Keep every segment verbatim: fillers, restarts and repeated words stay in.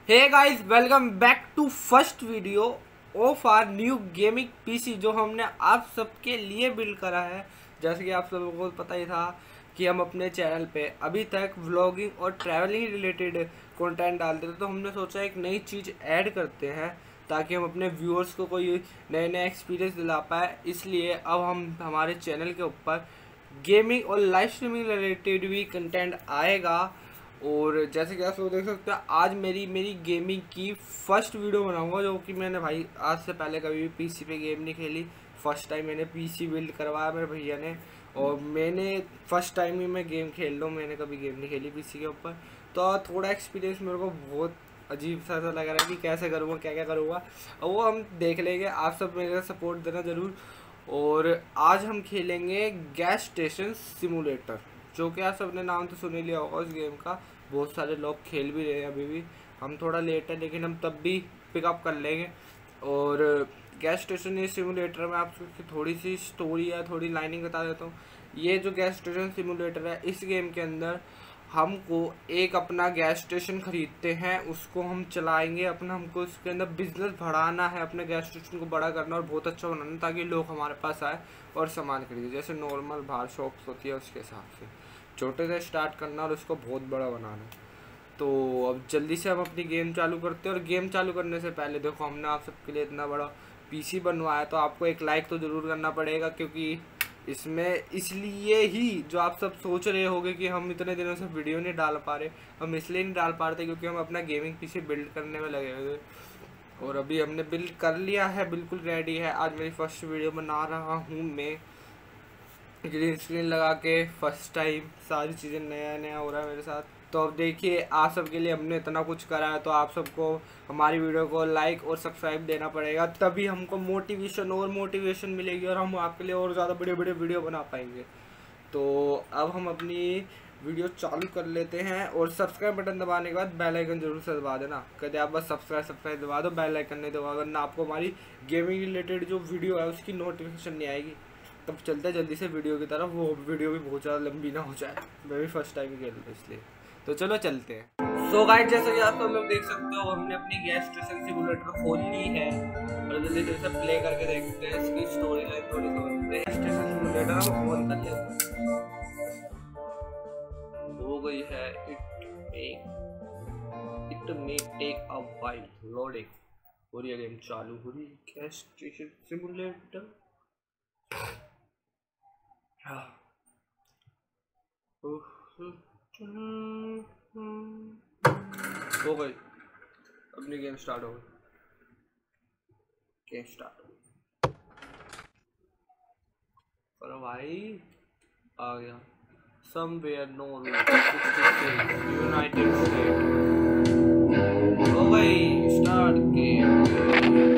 Hey guys, welcome back to first video of our new gaming PC जो हमने आप सबके लिए बिल्ड करा है। जैसे कि आप सबको को पता ही था कि हम अपने चैनल पे अभी तक व्लॉगिंग और ट्रैवलिंग रिलेटेड कंटेंट डालते थे, तो हमने सोचा एक नई चीज़ ऐड करते हैं ताकि हम अपने व्यूअर्स को कोई नए नए एक्सपीरियंस दिला पाए। इसलिए अब हम हमारे चैनल के ऊपर गेमिंग और लाइव स्ट्रीमिंग रिलेटेड भी कंटेंट आएगा। और जैसे कि आप लोग देख सकते हैं, आज मेरी मेरी गेमिंग की फर्स्ट वीडियो बनाऊंगा, जो कि मैंने भाई आज से पहले कभी भी पीसी पे गेम नहीं खेली। फर्स्ट टाइम मैंने पीसी बिल्ड करवाया मेरे भैया ने, और मैंने फर्स्ट टाइम ही मैं गेम खेल रहा हूँ। मैंने कभी गेम नहीं खेली पीसी के ऊपर, तो थोड़ा एक्सपीरियंस मेरे को बहुत अजीब सा सा लग रहा है कि कैसे करूँगा, क्या क्या करूँगा, और वो हम देख लेंगे। आप सब मेरे सपोर्ट देना ज़रूर। और आज हम खेलेंगे गैस स्टेशन सिमुलेटर, जो कि आप सबने नाम तो सुन ही लिया होगा उस गेम का। बहुत सारे लोग खेल भी रहे हैं अभी भी। हम थोड़ा लेट है लेकिन हम तब भी पिकअप कर लेंगे। और गैस स्टेशन ये सिमुलेटर में आपको थोड़ी सी स्टोरी है, थोड़ी लाइनिंग बता देता हूँ। ये जो गैस स्टेशन सिमुलेटर है, इस गेम के अंदर हमको एक अपना गैस स्टेशन खरीदते हैं, उसको हम चलाएंगे अपना। हमको उसके अंदर बिजनेस बढ़ाना है, अपने गैस स्टेशन को बड़ा करना और बहुत अच्छा बनाना, ताकि लोग हमारे पास आए और सामान खरीदे। जैसे नॉर्मल बाहर शॉप्स होती है उसके हिसाब से छोटे से स्टार्ट करना और उसको बहुत बड़ा बनाना। तो अब जल्दी से हम अपनी गेम चालू करते हैं। और गेम चालू करने से पहले देखो, हमने आप सबके लिए इतना बड़ा पीसी बनवाया, तो आपको एक लाइक तो ज़रूर करना पड़ेगा, क्योंकि इसमें इसलिए ही जो आप सब सोच रहे होगे कि हम इतने दिनों से वीडियो नहीं डाल पा रहे, हम इसलिए नहीं डाल पा रहे थे क्योंकि हम अपना गेमिंग पीसी बिल्ड करने में लगे हुए थे। और अभी हमने बिल्ड कर लिया है, बिल्कुल रेडी है। आज मेरी फर्स्ट वीडियो बना रहा हूँ मैं, ग्रीन स्क्रीन लगा के फर्स्ट टाइम। सारी चीज़ें नया नया हो रहा है मेरे साथ। तो अब देखिए, आप सबके लिए हमने इतना कुछ करा है, तो आप सबको हमारी वीडियो को लाइक और सब्सक्राइब देना पड़ेगा, तभी हमको मोटिवेशन और मोटिवेशन मिलेगी और हम आपके लिए और ज़्यादा बड़े बड़े वीडियो बना पाएंगे। तो अब हम अपनी वीडियो चालू कर लेते हैं। और सब्सक्राइब बटन दबाने के बाद बेल आइकन जरूर से दबा देना। कहते आप बस सब्सक्राइब सब्सक्राइब दबा दो, बेल आइकन नहीं दबा, वरना आपको हमारी गेमिंग रिलेटेड जो वीडियो है उसकी नोटिफिकेशन नहीं आएगी। तब चलते हैं जल्दी से वीडियो की तरफ, वो वीडियो भी बहुत ज़्यादा लंबी ना हो जाए। मैं भी फर्स्ट टाइम खेल रहा हूँ इसलिए। तो चलो चलते हैं। सो गाइस, जैसे कि आप सब लोग देख सकते हो, हमने अपनी गैस स्टेशन सिमुलेटर खोल ली है और जल्दी से इसे प्ले करके देखते हैं। इसकी स्टोरी लाइन थोड़ी सी गैस स्टेशन सिमुलेटर हम ऑन कर लेते हैं। हो गई है। It make it may take a while loading. हो रही है गेम चालू, हो रही गैस स्टेशन सिमुलेटर। हो गई, अपनी गेम स्टार्ट हो गई। गेम स्टार्ट हो गई पर भाई आ गया। Somewhere no United State. हो गई स्टार्ट गेम।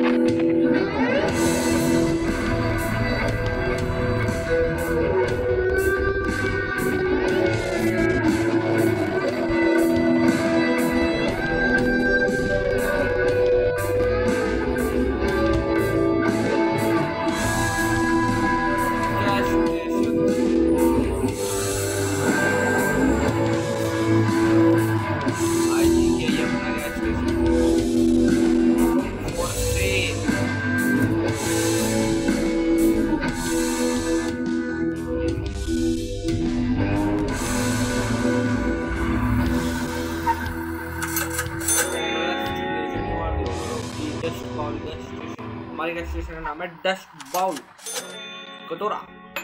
हमारी गैस स्टेशन का नाम है डस्ट बाउल कटोरा।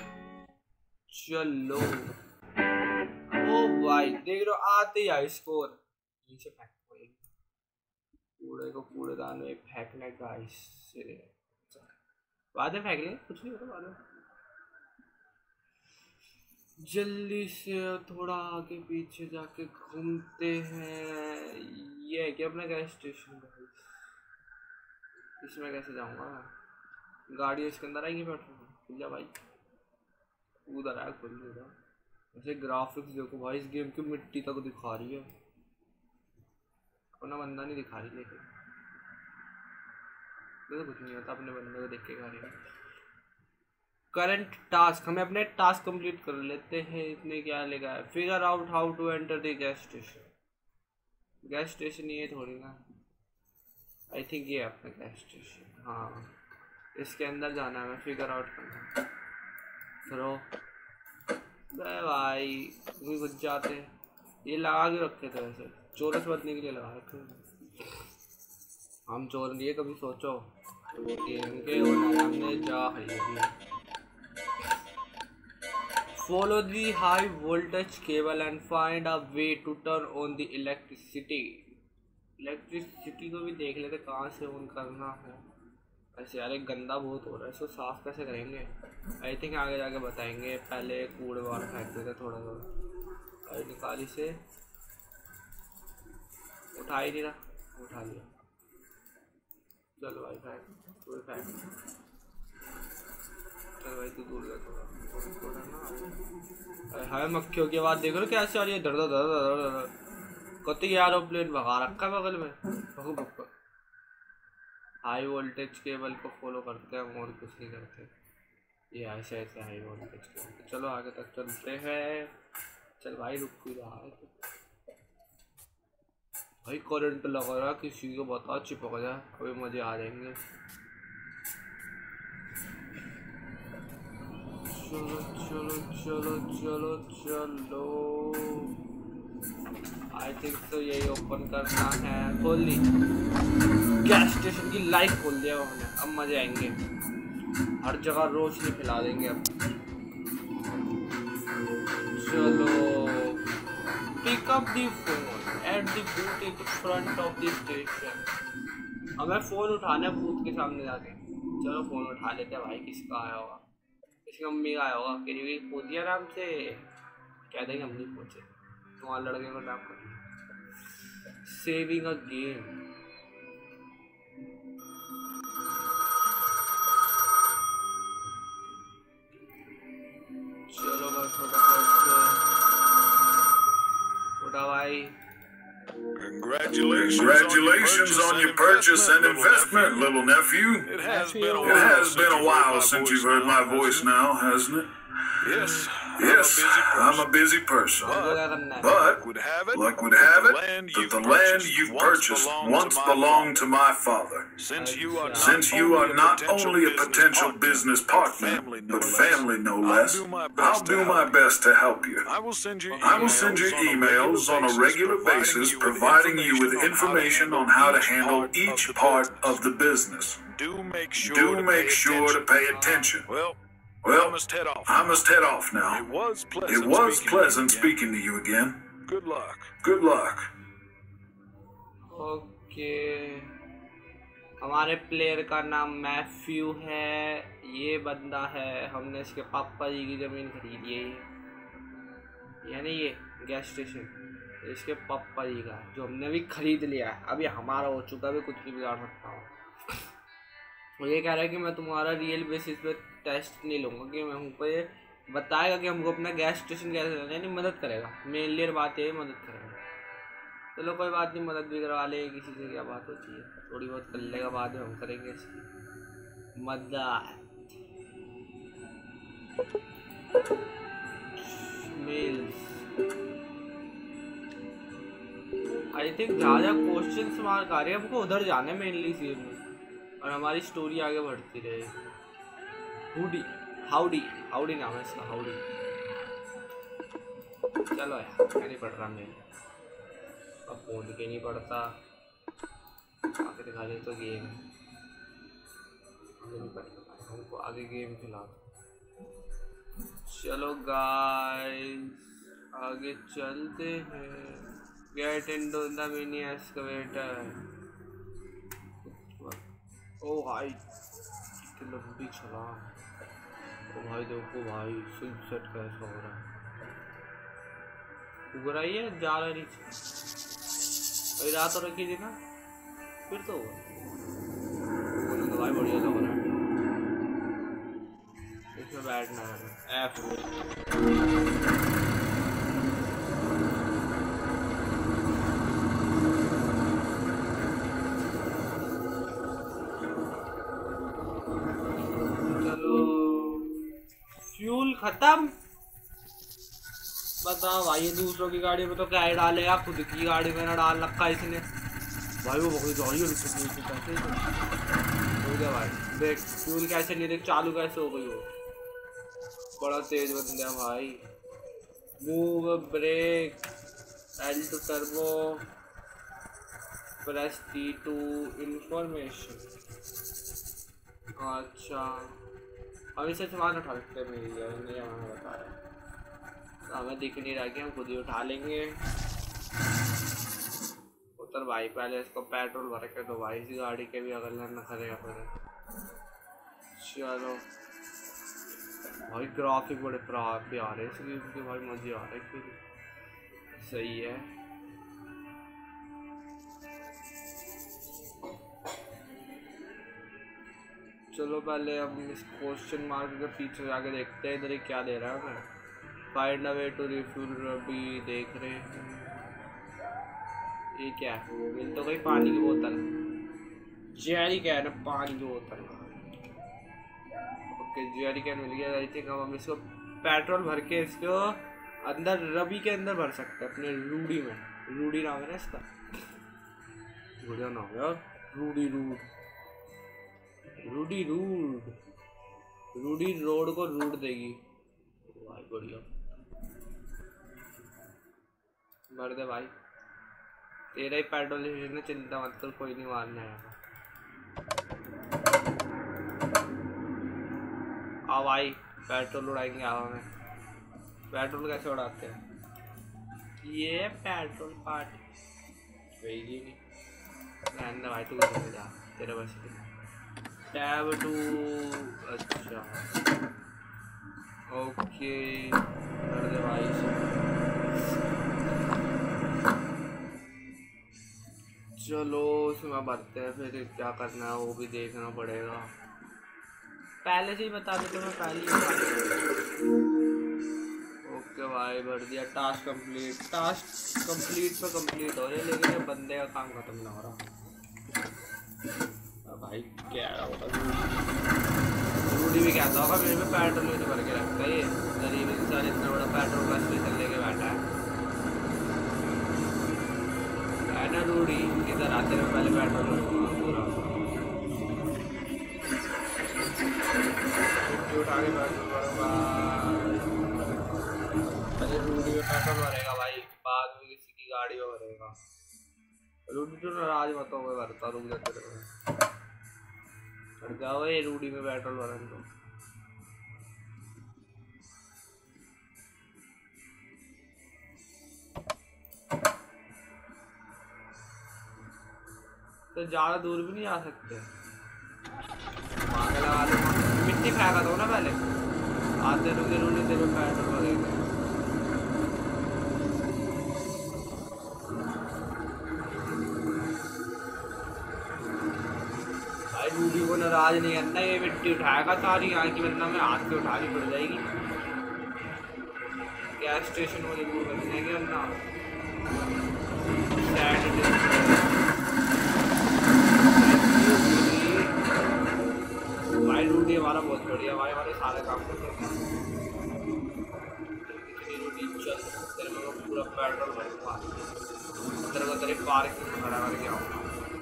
चलो ओ भाई, देख लो आते ही आई स्कोर। नीचे फेंक कूड़े को कूड़ेदान में फेंकने का, इससे बाद में फेंक लेंगे, कुछ नहीं होता बाद में। जल्दी से थोड़ा आगे पीछे जाके घूमते हैं। ये है कि अपना गैस स्टेशन, इसमें कैसे जाऊंगा? गाड़ी इसके अंदर आएगी पेट्रोल जा भाई, उधर आया खुल नहीं रहा। वैसे ग्राफिक्स देखो भाई, इस गेम की मिट्टी तक दिखा रही है, अपना बंदा नहीं दिखा रही। लेकिन तो कुछ नहीं होता, अपने बंदे को देख के खा रही है। करंट टास्क, हमें अपने टास्क कंप्लीट कर लेते हैं। इसमें क्या लिखा है? Figure out how to enter the gas station. Gas station ये थोड़ी ना, आई थिंक ये अपना गैस स्टेशन। हाँ इसके अंदर जाना है, मैं फिगर आउट करना। चलो भाई भी घुस जाते हैं, ये लगा के रखे थे वैसे चोरस बचने के लिए लगा रखे। हम चोर लिए कभी सोचो इनके हमने जा follow the high voltage cable and find a way to turn on the electricity. Electricity को भी देख लेते कहाँ से ऑन करना है। ऐसे यार एक गंदा बहुत हो रहा है, इसको साफ कैसे करेंगे आई थिंक आगे जाके बताएंगे। पहले कूड़े वाला फेंक देते थोड़ा थोड़ा। भाई निकाली से उठा ही नहीं रहा, उठा लिया। चलो भाई फेंक थोड़ी फेंक। चल भाई तू दूर जा थोड़ा थोड़ा ना। हाय मक्खियों की आवाज़ देखो कैसे आ रही है, दर्द दर्द दर्द कति एरोप्लेन भगा रखा बगल में। भगो भगो हाई वोल्टेज केबल को फॉलो करते हैं और कुछ नहीं करते। ये ऐसे ऐसे हाई वोल्टेज केबल। चलो आगे तक चलते हैं। चल भाई रुक क्यों रहा है भाई, करंट लगा रहा किसी को बता चिपक जाए, अभी मजे आ जाएंगे। चलो चलो चलो चलो चलो आई थिंक तो यही ओपन करना है। खोल ली गैस स्टेशन की लाइट खोल दिया उन्होंने, अब मजे आएंगे, हर जगह रोशनी फैला देंगे अब। चलो pick up the phone at the booth in front of the station. हमें फोन उठाना है बूथ के सामने जाके। चलो फोन उठा लेते हैं भाई। किसका आया होगा, किसी मम्मी का आया होगा। करीबी पूछ दिया नाम से, कह देंगे हम नहीं पूछे, तुम्हारे लड़के को नाम कर। Saving a game. चलो भाई फटाफट उठा भाई। Congratulations, Congratulations on your purchase and investment, little nephew. It has been a It while, has been a while since you've heard my voice now, hasn't it? Yes, Yes, I'm a I'm busy person. But But luck would have it, luck would have the it land that you've the land purchased you've once purchased belonged once to my belonged father. to my father. Since you are not Since you only are a not potential only a potential partner, business but partner, family no but less, family no I'll less, do my I'll best to do my help you. best to help you. I will send you I will send you emails on a regular basis providing you with information on how to handle each part of the business. Do make sure Do to make pay sure to attention. pay attention. Well, Well, I must head off. I must head off now. It was pleasant It was speaking pleasant to you again. speaking to you again. Good luck. Good luck. Okay हमारे player का नाम Matthew है। ये बंदा है, हमने इसके पापा जी की ज़मीन खरीदी है, यानी ये गैस स्टेशन इसके पापा जी का जो हमने अभी खरीद लिया है। अभी हमारा हो चुका है, अभी कुछ नहीं बिगाड़ सकता हूँ। और ये कह रहा है कि मैं तुम्हारा रियल बेसिस पे टेस्ट नहीं लूँगा, कि मैं हमको ये बताएगा कि हमको अपना गैस स्टेशन कैसे करना है, यानी मदद करेगा। मेन लियर बात है मदद करेगा। चलो कोई बात नहीं, मदद भी करवा ले, किसी से क्या बात होती है, थोड़ी बहुत कर लेगा, बाद में हम करेंगे इसकी मदद। मेल्स आई थिंक जहाँ जहाँ क्वेश्चन मार्क आ रहे हैं हमको उधर जाना है मेनली सीन में, और हमारी स्टोरी आगे बढ़ती रहे। हुडी हाउडी हाउडी नाम है इसका, हाउडी। चलो यार क्या नहीं पढ़ रहा मैं, अब फोन के नहीं पढ़ता, आगे दिखा दे तो गेम आगे नहीं पढ़ता, हमको आगे गेम खिला। चलो गाइस आगे चलते हैं। Get into the mini excavator. ओ भाई कितनी लंबी छलांग। ओ भाई देखो भाई सनसेट कैसा हो रहा है, उग रही है, जा रहा नीचे। अभी रात हो रखी थी ना, फिर तो हुआ तो भाई बढ़िया लग रहा है। इसमें बैठना है एफ फ्यूल खत्म। बताओ भाई ये दूसरों की गाड़ी में तो क्या ही डालेगा, खुद की गाड़ी में ना डाल रखा इसने। भाई वो बकरी जा रही है कैसे हो गया भाई। देख फ्यूल कैसे नहीं देख चालू कैसे हो गई वो, बड़ा तेज बंदा है भाई। Move brake L to turbo press T to information. अच्छा हम इसे सामान उठा सकते हैं, मेरी नहीं हमें बता रहा, हमें दिख नहीं रहा कि हम खुद ही उठा लेंगे। उतर भाई पहले इसको पेट्रोल भर के दो भाई, इसी गाड़ी के भी अगल न करेगा फिर। चलो भाई ग्राफिक बड़े प्यारे हैं इसलिए उनके भाई मजे आ रहे फिर सही है। चलो पहले हम इस क्वेश्चन मार्क के पीछे जाके देखते हैं इधर ही क्या दे रहा है हमें। Find a way to refuel अभी देख रहे हैं ये क्या है, मिल तो गई पानी की बोतल, जेरी कैन है पानी की बोतल। ओके जेरी कैन मिल गया। आई थिंक हम इसको पेट्रोल भर के इसको अंदर रबी के अंदर भर सकते हैं अपने रूडी में। रूडी नाम है ना इसका, बढ़िया नाम है यार Rudy rude Rudy rude Rudy road को रूड देगी भाई बढ़िया। भर दे भाई तेरा ही पेट्रोल स्टेशन, चिंता मत कर कोई नहीं मारने आएगा। आओ भाई पेट्रोल उड़ाएंगे। आओ हमें पेट्रोल कैसे उड़ाते हैं, ये पेट्रोल पार्टी गई नहीं रहने भाई, तू कैसे जा तेरे बस टैब टू। अच्छा ओके कर दे भाई से। चलो उसमें भरते हैं फिर क्या करना है वो भी देखना पड़ेगा। पहले से ही बता दे तो मैं पहले ही। ओके भाई भर दिया। टास्क कंप्लीट, टास्क कंप्लीट पे कंप्लीट हो रही है लेकिन ये बंदे का काम खत्म ना हो रहा भाई। क्या होगा रूडी भी कहता होगा मेरे में पेट्रोल नहीं भर के रखता है ये गरीब इंसान, इतना बड़ा पेट्रोल का स्टेशन लेके बैठा है है ना रूडी। इधर आते हुए पहले पेट्रोल पूरा उठा के पेट्रोल भरूंगा। पहले रूडी में पेट्रोल भरेगा भाई, बाद में किसी की गाड़ी में भरेगा। रूडी तो नाराज मत हो, मैं भरता रुक जाते रहो जाओ ये रूडी में पेट्रोल भरन दो। तो ज़्यादा दूर भी नहीं जा सकते, आगे लगा लो मिट्टी फेंका दो ना पहले, आते रुके रूडी से पेट्रोल भरेंगे। रूडी को नाराज नहीं करना, ये मिट्टी उठाएगा सारी यहाँ की वरना मैं हाथ से उठानी पड़ जाएगी। गैस स्टेशन में जरूर बचेंगे वरना भाई। रूडी हमारा बहुत बढ़िया भाई, हमारे सारे काम करते हैं। चल तेरे को पूरा पेट्रोल भरूंगा, तेरे को तेरे पार्क में खड़ा करके आऊँगा।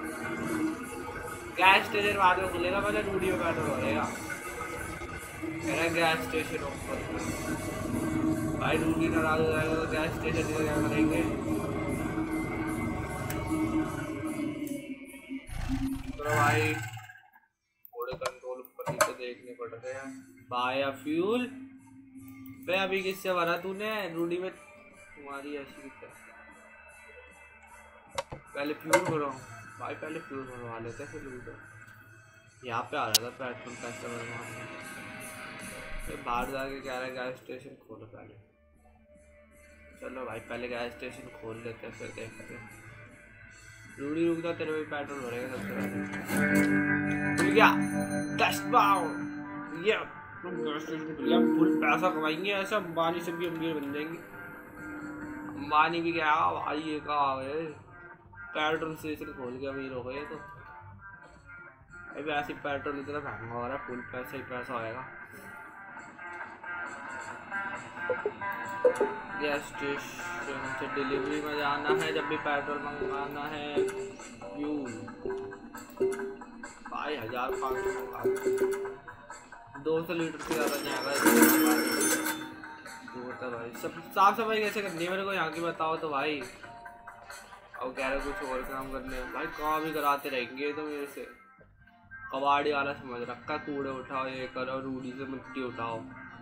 गैस स्टेशन बाद में खुलेगा, पहले रूडी में पेट्रोल भरेगा मेरा गैस स्टेशन ऊपर भाई। रूडी नाराज हो जाएगा तो गैस स्टेशन में क्या करेंगे। तो भाई थोड़े कंट्रोल ऊपर नीचे देखने पड़ रहे हैं। बाया फ्यूल पे अभी किससे भरा तूने रूडी में, तुम्हारी ऐसी कितना पहले फ्यूल भरा भाई, पहले फ्यूल भरवा लेते हैं फिर लूटर। यहाँ पे आ रहा था पेट्रोल कैसे भरवाना, फिर बाहर जाके कह रहा है गैस स्टेशन खोलो पहले। चलो भाई पहले गैस स्टेशन खोल लेते हैं फिर देखते हैं। रूडी रुक जा, तेरे भी पेट्रोल भरेगा सबसे पहले। खुल गया दस पाओ ये गैस स्टेशन खुल गया, फुल पैसा कमाएंगे ऐसा। अंबानी से भी अमीर बन जाएंगे। अंबानी भी क्या भाई, ये कहा है पेट्रोल स्टेशन खोल के अमीर हो गए। तो अभी ऐसे पेट्रोल इतना महंगा हो रहा है, फुल पैसा ही पैसा होएगा। गैस स्टेशन से डिलीवरी में जाना है जब भी पेट्रोल मंगवाना है। यू भाई हजार पाँच सौ मंगा दो सौ लीटर से ज़्यादा जाएगा होता भाई। सब साफ सफाई कैसे करनी है मेरे को यहाँ की बताओ तो भाई। अब कह रहे कुछ और काम करने भाई, कहाँ भी कराते रहेंगे तो मेरे से। कबाड़ी वाला समझ रखा, कूड़े उठाओ ये करो, रूढ़ी से मिट्टी उठाओ।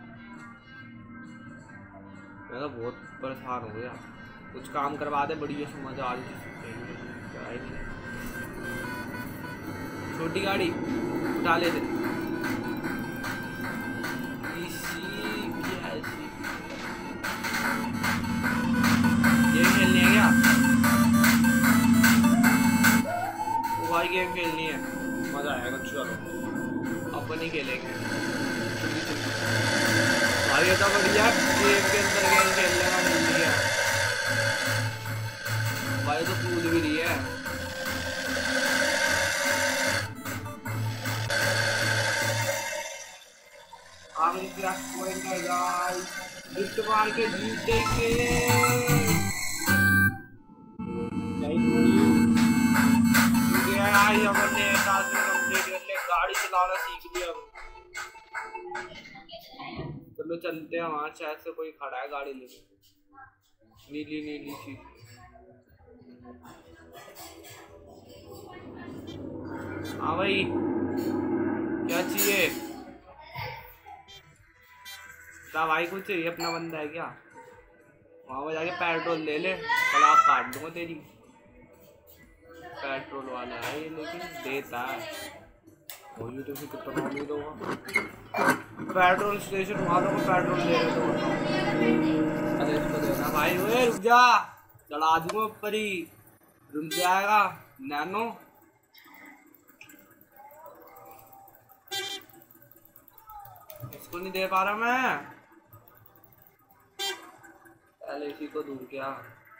मैं तो बहुत परेशान हो गया, कुछ काम करवा दे बढ़िया से मजा आ रही। छोटी गाड़ी उठा लेते गेम खेलनी है क्या? वो भाई गेम खेलनी है, मजा आएगा। चलो अपन ही खेलेंगे भाई। ये तो बढ़िया गेम के अंदर गेम खेलने का मिल रही है भाई, तो कूद भी रही है। लिफ्ट मार के जीतेंगे। हमने टास्क कंप्लीट कर लिया, गाड़ी चलाना सीख लिया। चलो चलते हैं, वहाँ शायद से कोई खड़ा है गाड़ी लेके, नीली नीली सी। हाँ भाई क्या चाहिए? क्या भाई कुछ चाहिए? अपना बंदा है क्या? वहाँ पर जाके पेट्रोल ले ले, कल काट दूंगा तेरी। पेट्रोल वाला है ये, लेकिन देता है वही तो उसे कितना उम्मीद होगा। पेट्रोल स्टेशन वालों को पेट्रोल दे रहे तो अरे इसको देना भाई। ओए रुक जा, चढ़ा दूंगा ऊपर ही, रुक जाएगा नैनो। इसको नहीं दे पा रहा मैं, पहले इसी को दूर क्या।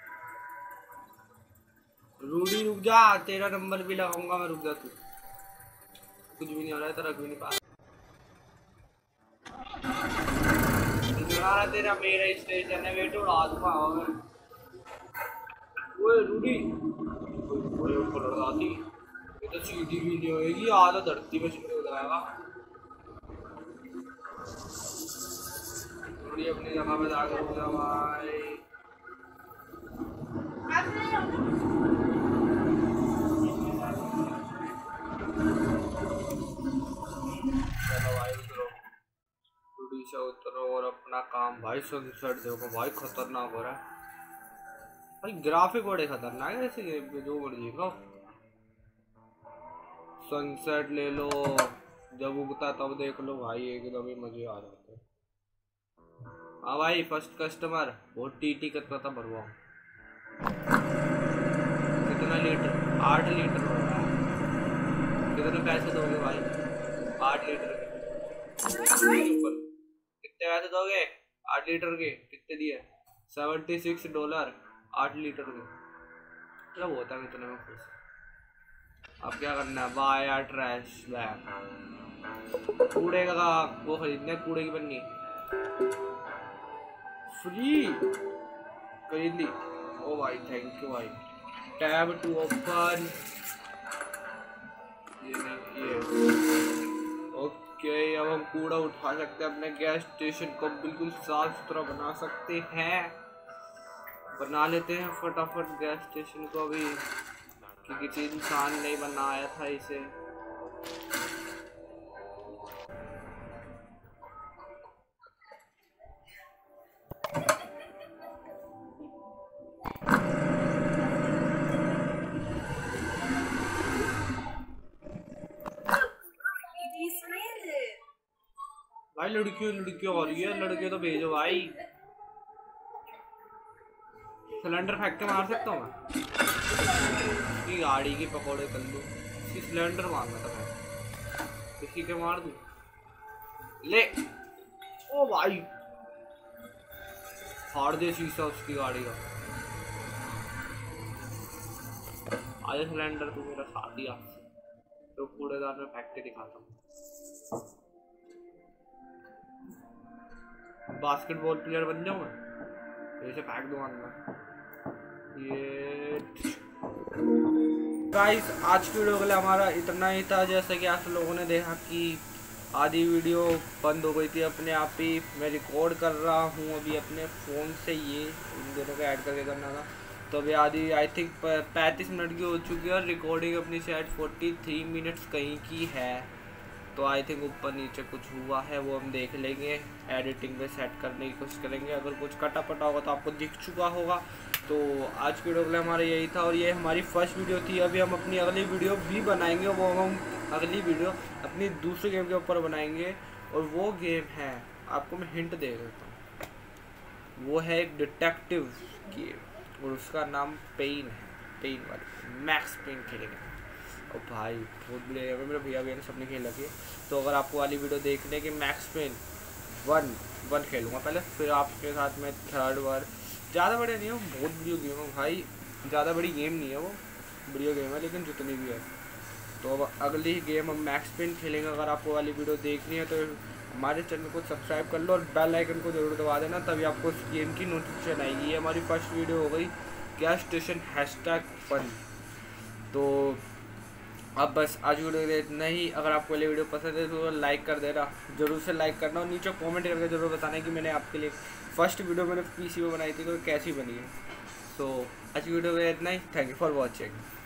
रूडी रुक जा, तेरा नंबर भी लगाऊंगा मैं, रुक जा तू। कुछ भी नहीं हो रहा है, तो रख भी नहीं पा रहा। तेरा मेरा स्टेशन है, बेटे उड़ा दूंगा। ओए रूडी ऊपर लड़ाती, ये तो सीधी भी नहीं होगी, आधा धरती में शुरू हो जाएगा। रूडी अपनी जगह पे जाकर रुक जा भाई। चलो भाई उतरो, रूडी से उतरो और अपना काम। भाई सनसेट देखो भाई, खतरनाक हो रहा है भाई। ग्राफिक बड़े खतरनाक है ऐसे गेम पे, जो मर्जी लो। सनसेट ले लो, जब उगता तब देख लो भाई, एकदम ही मजे आ जाते हैं। हाँ भाई फर्स्ट कस्टमर, बहुत टीटी करता था भरवाओ। कितना लीटर? आठ लीटर हो रहा है। कितने पैसे दोगे भाई? आठ लीटर के कितने पैसे दोगे? आठ लीटर के कितने दिए? सेवेंटी सिक्स डॉलर आठ लीटर के, मतलब होता है इतने में खुश। अब क्या करना है? बाय या ट्रैश बैग। कूड़े का वो खरीदने, कूड़े की पन्नी फ्री खरीद ली। ओ भाई थैंक यू भाई। टैब टू ओपन, ये नहीं ये। ओके अब हम कूड़ा उठा सकते हैं, अपने गैस स्टेशन को बिल्कुल साफ सुथरा बना सकते हैं। बना लेते हैं फटाफट गैस स्टेशन को अभी, क्योंकि किसी इंसान नहीं बनाया था इसे। भाई लड़कियों लड़कियों हो रही है, लड़के तो भेजो भाई। सिलेंडर फेंक के मार सकता हूँ मैं? गाड़ी के पकौड़े कर लूँ, सिलेंडर मारना था मैं, किसी के मार दूँ ले। ओ भाई फाड़ दे शीशा उसकी गाड़ी का। आजा सिलेंडर तू मेरा साथ ही, तो कूड़ेदान में फेंक के दिखाता हूँ। बास्केटबॉल प्लेयर बन जाऊँ मैं, ऐसे फेंक दूँ अंदर। ये गाइस आज की वीडियो के लिए हमारा इतना ही था। जैसे कि आप लोगों ने देखा कि आधी वीडियो बंद हो गई थी अपने आप ही। मैं रिकॉर्ड कर रहा हूँ अभी अपने फ़ोन से, ये इन दोनों को ऐड करके करना था। तो अभी आधी आई थिंक पैंतीस मिनट की हो चुकी है और रिकॉर्डिंग अपनी शायद फोर्टी थ्री मिनट्स कहीं की है। तो आई थिंक ऊपर नीचे कुछ हुआ है वो हम देख लेंगे, एडिटिंग पे सेट करने की कोशिश करेंगे। अगर कुछ कटा पटा होगा तो आपको दिख चुका होगा। तो आज की वीडियो के लिए हमारा यही था और ये हमारी फर्स्ट वीडियो थी। अभी हम अपनी अगली वीडियो भी बनाएंगे, वो हम अगली वीडियो अपनी दूसरे गेम के ऊपर बनाएंगे और वो गेम है, आपको मैं हिंट दे देता हूँ, वो है एक डिटेक्टिव गेम और उसका नाम पेन है। पेन वाली मैक्स पेन खेलेंगे और भाई बहुत बढ़िया, मेरे भैया भैया ने सबने खेल रखी है। तो अगर आपको वाली वीडियो देखने की मैक्स पेन वन वन खेलूँगा पहले, फिर आपके साथ में थर्ड बार। ज़्यादा बढ़िया नहीं है, बहुत बढ़िया गेम है भाई, ज़्यादा बड़ी गेम नहीं है वो, बढ़िया गेम है लेकिन जितनी भी है। तो अब अगली गेम हम मैक्स पेन खेलेंगे। अगर आपको वाली वीडियो देखनी है तो हमारे चैनल को सब्सक्राइब कर लो और बेल आइकन को जरूर दबा देना, तभी आपको इस गेम की नोटिफिकेशन आएगी। ये हमारी फर्स्ट वीडियो हो गई गैस स्टेशन हैशटैग फन। तो अब बस आज वीडियो के इतना ही। अगर आपको ये वीडियो पसंद है तो लाइक कर देना, जरूर से लाइक करना और नीचे कमेंट करके जरूर बताना कि मैंने आपके लिए फर्स्ट वीडियो मैंने पीसी में बनाई थी तो कैसी बनी है। तो आज की वीडियो में इतना ही। Thank you for watching.